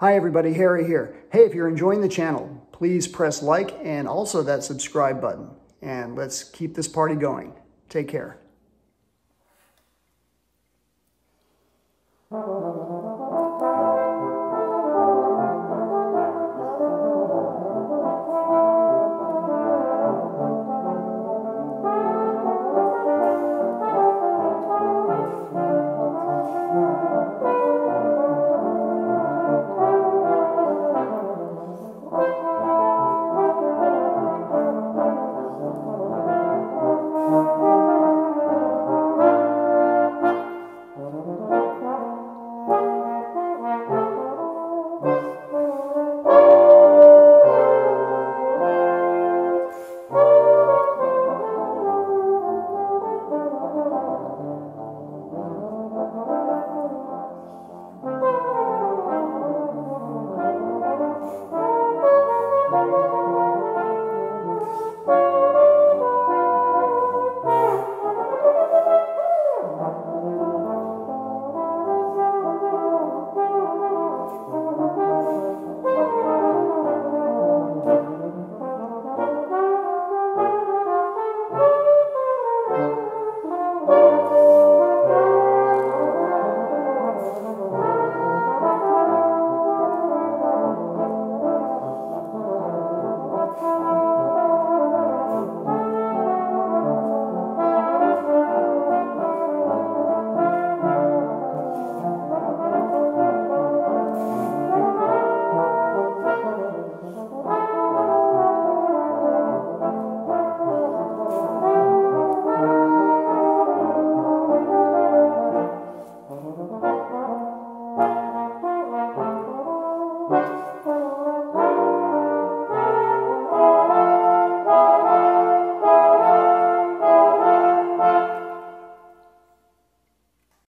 Hi everybody, Harry here. Hey, if you're enjoying the channel, please press like and also that subscribe button. And let's keep this party going. Take care.